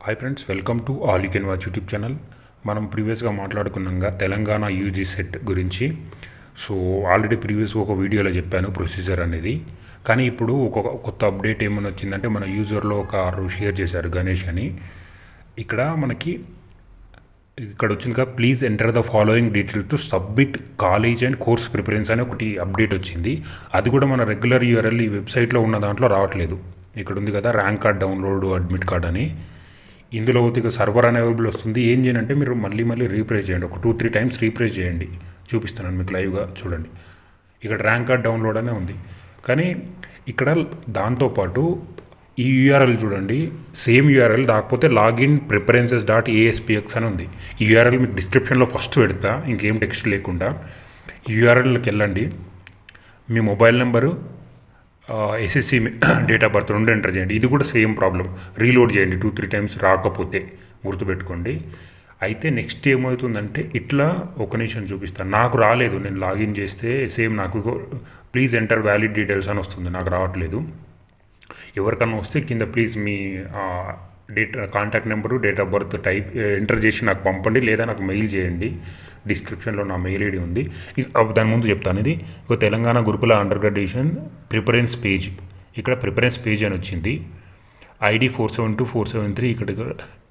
Hi friends, welcome to all you can watch YouTube channel. మనం ప్రీవియస్గా మాట్లాడుకున్నాగా Telangana UG CET గురించి. సో ఆల్రెడీ ప్రీవియస్గా ఒక వీడియోలో చెప్పాను ప్రొసీజర్ అనేది. కానీ ఇప్పుడు ఒక కొత్త అప్డేట్ ఏమైనా వచ్చిందంటే మన యూజర్లో ఒకరు షేర్ చేశారు, గణేష్ అని. ఇక్కడ మనకి ఇక్కడ వచ్చిందిగా, please enter the following details to submit college and course preference అని ఒకటి అప్డేట్ వచ్చింది. అది కూడా మన రెగ్యులర్ యూఆర్ఎల్ ఈ వెబ్సైట్లో ఉన్న దాంట్లో రావట్లేదు. ఇక్కడ ఉంది కదా, rank card download admit card అని. ఇందులో ఇక సర్వర్ అవైలబుల్ వస్తుంది. ఏం చేయండి, మీరు మళ్ళీ రీప్రెస్ చేయండి, ఒక 2-3 టైమ్స్ రీప్రెస్ చేయండి. చూపిస్తున్నాను మీకు లైవ్గా చూడండి. ఇక్కడ ర్యాంక్ కార్డ్ డౌన్లోడ్ అనే ఉంది. కానీ ఇక్కడ దాంతోపాటు ఈ యూఆర్ఎల్ చూడండి, సేమ్ యూఆర్ఎల్ కాకపోతే లాగిన్ preferences.aspx అని ఉంది. ఈ యూఆర్ఎల్ మీకు డిస్క్రిప్షన్లో ఫస్ట్ పెడతా, ఇంకేం టెక్స్ట్ లేకుండా. యూఆర్ఎల్కి వెళ్ళండి, మీ mobile number, SSC date of birth 2 enter చేయండి. ఇది కూడా సేమ్ ప్రాబ్లం, రీలోడ్ చేయండి 2-3 టైమ్స్, రాకపోతే గుర్తుపెట్టుకోండి. అయితే నెక్స్ట్ ఏమవుతుందంటే, ఇట్లా ఒక నిమిషం చూపిస్తాను. నాకు రాలేదు, నేను లాగిన్ చేస్తే సేమ్ నాకు ప్లీజ్ ఎంటర్ వ్యాలిడ్ డీటెయిల్స్ అని వస్తుంది, నాకు రావట్లేదు. ఎవరికన్నా వస్తే కింద ప్లీజ్ మీ contact number, date of birth type enter చేసి నాకు పంపండి, లేదా నాకు మెయిల్ చేయండి. డిస్క్రిప్షన్లో నా మెయిల్ ఐడి ఉంది. దాని ముందు చెప్తాను, ఇది ఒక Telangana Gurukula under graduation preference page. ఇక్కడ ప్రిఫరెన్స్ పేజ్ అని వచ్చింది. ఐడి 472-473. ఇక్కడ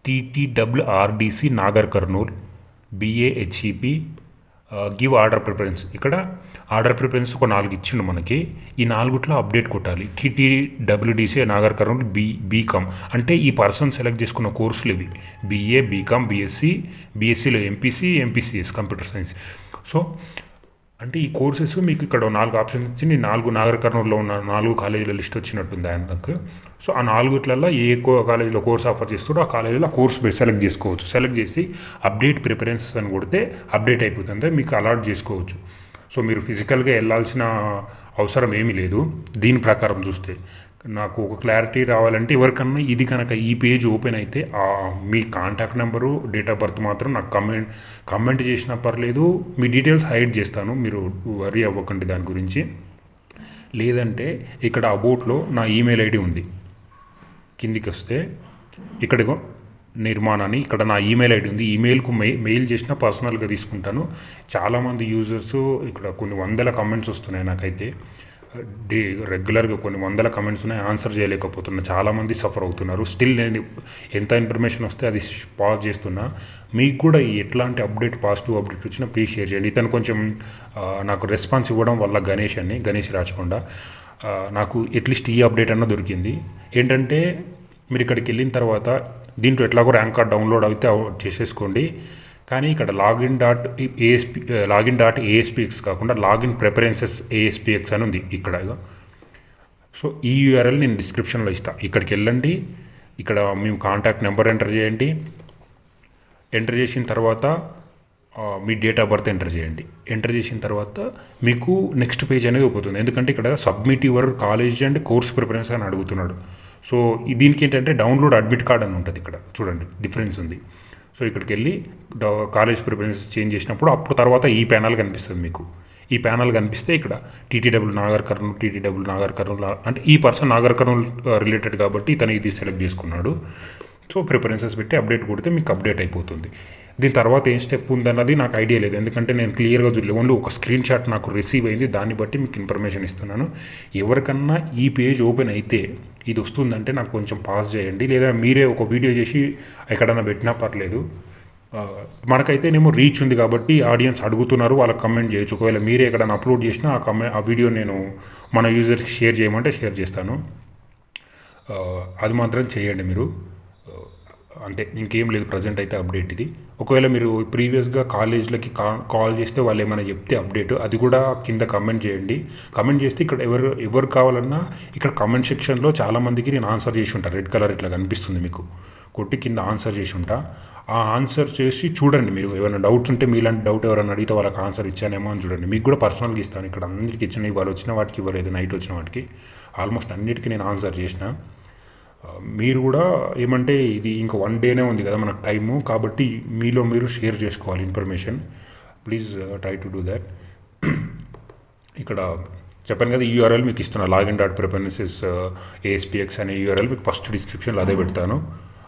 TTRRDC Nagarkurnool BAHEP give order preference. ఇక్కడ ఆర్డర్ ప్రిఫరెన్స్ ఒక 4 ఇచ్చిండు మనకి. ఈ 4 అప్డేట్ కొట్టాలి. TTWDC నాగర్ కర్నూల్ బీకామ్ అంటే ఈ పర్సన్ సెలెక్ట్ చేసుకున్న కోర్సులు ఇవి: BA, బీకామ్, BSCలో MPCS కంప్యూటర్ సైన్స్. సో అంటే ఈ కోర్సెస్ మీకు ఇక్కడ 4 ఆప్షన్స్ ఇచ్చి 4 నాగర్ కర్నూలులో ఉన్న 4 కాలేజీల లిస్ట్ వచ్చినట్టుంది ఆయనకు. సో ఆ 4 ఏ కాలేజీలో కోర్స్ ఆఫర్ చేస్తారో ఆ కాలేజీలో కోర్స్ సెలెక్ట్ చేసుకోవచ్చు. సెలెక్ట్ చేసి అప్డేట్ ప్రిఫరెన్సెస్ అని కొడితే అప్డేట్ అయిపోతుంది, మీకు అలాట్ చేసుకోవచ్చు. సో మీరు ఫిజికల్గా వెళ్ళాల్సిన అవసరం ఏమీ లేదు. దీని ప్రకారం చూస్తే నాకు ఒక క్లారిటీ రావాలంటే, ఎవరికన్నా ఇది కనుక ఈ పేజ్ ఓపెన్ అయితే మీ contact number, date of birth మాత్రం నాకు కమెంట్ చేసినా పర్లేదు, మీ డీటెయిల్స్ హైడ్ చేస్తాను, మీరు వరీ అవ్వకండి దాని గురించి. లేదంటే ఇక్కడ అబౌట్లో నా ఈమెయిల్ ఐడి ఉంది, కిందికి వస్తే ఇక్కడికో నిర్మాణాన్ని, ఇక్కడ నా ఈమెయిల్ ఐడి ఉంది. ఈమెయిల్కు మెయిల్ చేసినా పర్సనల్గా తీసుకుంటాను. చాలామంది యూజర్స్ ఇక్కడ కొన్ని 100 కమెంట్స్ వస్తున్నాయి నాకైతే. రెగ్యులర్గా కొన్ని 100 కమెంట్స్ ఉన్నాయి, ఆన్సర్ చేయలేకపోతున్నా. చాలామంది సఫర్ అవుతున్నారు. స్టిల్ నేను ఎంత ఇన్ఫర్మేషన్ వస్తే అది పాస్ చేస్తున్నా. మీకు కూడా ఎట్లాంటి అప్డేట్, పాజిటివ్ అప్డేట్ వచ్చినా ప్లీజ్ షేర్ చేయండి. ఇతను కొంచెం నాకు రెస్పాన్స్ ఇవ్వడం వల్ల, గణేష్ రాచకొండ, నాకు అట్లీస్ట్ ఈ అప్డేట్ అన్న దొరికింది. ఏంటంటే, మీరు ఇక్కడికి వెళ్ళిన తర్వాత దీంట్లో ఎట్లాగో ర్యాంక్ కార్డ్ డౌన్లోడ్ అయితే చేసేసుకోండి. కానీ ఇక్కడ లాగిన్.aspx కాకుండా లాగిన్ ప్రిఫరెన్సెస్ ASPX అని ఉంది ఇక్కడ. సో ఈ యూఆర్ఎల్ నేను డిస్క్రిప్షన్లో ఇస్తాను. ఇక్కడికి వెళ్ళండి, ఇక్కడ మేము కాంటాక్ట్ నెంబర్ ఎంటర్ చేయండి. ఎంటర్ చేసిన తర్వాత మీ డేట్ ఆఫ్ బర్త్ ఎంటర్ చేయండి. ఎంటర్ చేసిన తర్వాత మీకు నెక్స్ట్ పేజ్ అనేది అయిపోతుంది. ఎందుకంటే ఇక్కడ submit your college and course preference అని అడుగుతున్నాడు. సో దీనికి ఏంటంటే డౌన్లోడ్ అడ్మిట్ కార్డ్ అని ఉంటుంది. ఇక్కడ చూడండి డిఫరెన్స్ ఉంది. సో ఇక్కడికి వెళ్ళి కాలేజ్ ప్రిఫరెన్సెస్ చేంజ్ చేసినప్పుడు అప్పుడు తర్వాత ఈ ప్యానల్ కనిపిస్తుంది మీకు. ఈ ప్యానల్ కనిపిస్తే ఇక్కడ TTW నాగర్ కర్నూల్ అంటే ఈ పర్సన్ నాగర్ కర్నూల్ రిలేటెడ్ కాబట్టి ఇతను ఇది సెలెక్ట్ చేసుకున్నాడు. సో ప్రిఫరెన్సెస్ పెట్టి అప్డేట్ కొడితే మీకు అప్డేట్ అయిపోతుంది. దీని తర్వాత ఏం స్టెప్ ఉందన్నది నాకు ఐడియా లేదు, ఎందుకంటే నేను క్లియర్గా చూడలేదు. ఓన్లీ ఒక స్క్రీన్ షాట్ నాకు రిసీవ్ అయింది, దాన్ని బట్టి మీకు ఇన్ఫర్మేషన్ ఇస్తున్నాను. ఎవరికన్నా ఈ పేజ్ ఓపెన్ అయితే ఇది వస్తుందంటే నాకు కొంచెం పాస్ చేయండి, లేదా మీరే ఒక వీడియో చేసి ఎక్కడన్నా పెట్టినా పర్లేదు. మనకైతేనేమో రీచ్ ఉంది కాబట్టి ఆడియన్స్ అడుగుతున్నారు, వాళ్ళకి కమెంట్ చేయొచ్చు. ఒకవేళ మీరే ఎక్కడన్నా అప్లోడ్ చేసినా ఆ వీడియో నేను మన యూజర్స్కి షేర్ చేయమంటే షేర్ చేస్తాను. అది మాత్రం చేయండి మీరు, అంతే, ఇంకేం లేదు. ప్రజెంట్ అయితే అప్డేట్ ఇది. ఒకవేళ మీరు ప్రీవియస్గా కాలేజ్లకి కాల్ చేస్తే వాళ్ళు ఏమైనా చెప్తే అప్డేట్, అది కూడా కింద కమెంట్ చేయండి. కమెంట్ చేస్తే ఇక్కడ ఎవరు కావాలన్నా ఇక్కడ కమెంట్ సెక్షన్లో చాలామందికి నేను ఆన్సర్ చేసి ఉంటాను. రెడ్ కలర్ ఇట్లా కనిపిస్తుంది మీకు, కొట్టి కింద ఆన్సర్ చేసి ఉంటా. ఆ ఆన్సర్ చేసి చూడండి, మీరు ఏమైనా డౌట్స్ ఉంటే, మీలాంటి డౌట్ ఎవరైనా అడిగితే వాళ్ళకి ఆన్సర్ ఇచ్చానేమో అని చూడండి. మీకు కూడా పర్సనల్గా ఇస్తాను. ఇక్కడ అందరికీ ఇచ్చిన, ఇవాళ వచ్చిన వాటికి ఇవ్వలేదు, నైట్ వచ్చిన వాటికి ఆల్మోస్ట్ అన్నిటికీ నేను ఆన్సర్ చేసిన. మీరు కూడా ఏమంటే, ఇది ఇంకా 1 డేనే ఉంది కదా మనకు టైము, కాబట్టి మీరు షేర్ చేసుకోవాలి information. Please try to do that. ఇక్కడ చెప్పాను కదా, ఈ యూఆర్ఎల్ మీకు ఇస్తున్నా, లాగిన్.preferences ASPX అనే యూఆర్ఎల్ మీకు ఫస్ట్ డిస్క్రిప్షన్లో అదే పెడతాను.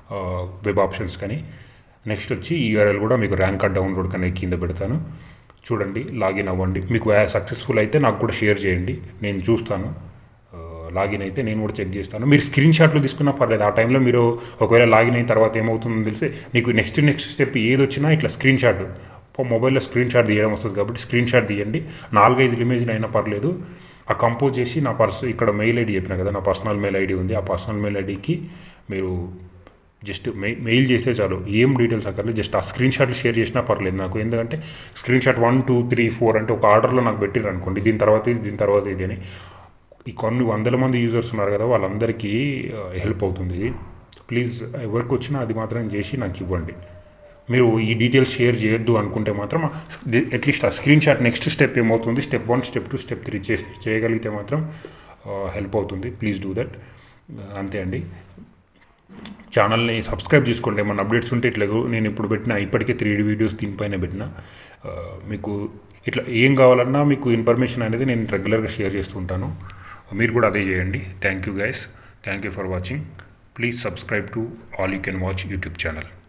వెబ్ ఆప్షన్స్ కానీ. నెక్స్ట్ వచ్చి యూఆర్ఎల్ కూడా మీకు ర్యాంక్ కార్డ్ డౌన్లోడ్ కానీ కింద పెడతాను, చూడండి, లాగిన్ అవ్వండి. మీకు సక్సెస్ఫుల్ అయితే నాకు కూడా షేర్ చేయండి, నేను చూస్తాను. లాగిన్ అయితే నేను కూడా చెక్ చేస్తాను. మీరు స్క్రీన్ షాట్లు తీసుకున్నా పర్లేదు. ఆ టైంలో మీరు ఒకవేళ లాగిన్ అయిన తర్వాత ఏమవుతుందో తెలిసి మీకు నెక్స్ట్ స్టెప్ ఏది వచ్చినా ఇట్లా స్క్రీన్ షాట్, మొబైల్లో స్క్రీన్ షాట్ తీయడం వస్తుంది కాబట్టి స్క్రీన్ షాట్ తీయండి. 4-5 ఇమేజ్లు అయినా పర్లేదు. ఆ కంపోజ్ చేసి నా ఇక్కడ మెయిల్ ఐడి చెప్పిన కదా, నా పర్సనల్ మెయిల్ ఐడి ఉంది. ఆ పర్సనల్ మెయిల్ ఐడికి మీరు జస్ట్ మెయిల్ చేస్తే చాలు, ఏం డీటెయిల్స్ అక్కర్లేదు. జస్ట్ ఆ స్క్రీన్ షాట్లు షేర్ చేసినా పర్లేదు నాకు. ఎందుకంటే స్క్రీన్ షాట్ 1, 2, 3, 4 అంటే ఒక ఆర్డర్లో నాకు పెట్టిర్రు అనుకోండి, దీని తర్వాత ఇది అని. ఈ కొన్ని వందల మంది యూజర్స్ ఉన్నారు కదా, వాళ్ళందరికీ హెల్ప్ అవుతుంది. ప్లీజ్ ఎవరికి వచ్చినా అది మాత్రం చేసి నాకు ఇవ్వండి. మీరు ఈ డీటెయిల్స్ షేర్ చేయొద్దు అనుకుంటే మాత్రం అట్లీస్ట్ ఆ స్క్రీన్ షాట్ నెక్స్ట్ స్టెప్ ఏమవుతుంది, స్టెప్ 1, స్టెప్ 2, స్టెప్ 3 చేయగలిగితే మాత్రం హెల్ప్ అవుతుంది. Please do that. అంతే అండి. ఛానల్ని సబ్స్క్రైబ్ చేసుకోండి. ఏమన్నా అప్డేట్స్ ఉంటే ఇట్లా నేను ఇప్పుడు ఇప్పటికే 3 వీడియోస్ దీనిపైన పెట్టిన. మీకు ఇట్లా ఏం కావాలన్నా మీకు ఇన్ఫర్మేషన్ అనేది నేను రెగ్యులర్గా షేర్ చేస్తూ ఉంటాను. మీరు కూడా అదే చేయండి. Thank you guys, thank you for watching. Please subscribe to all you can watch YouTube channel.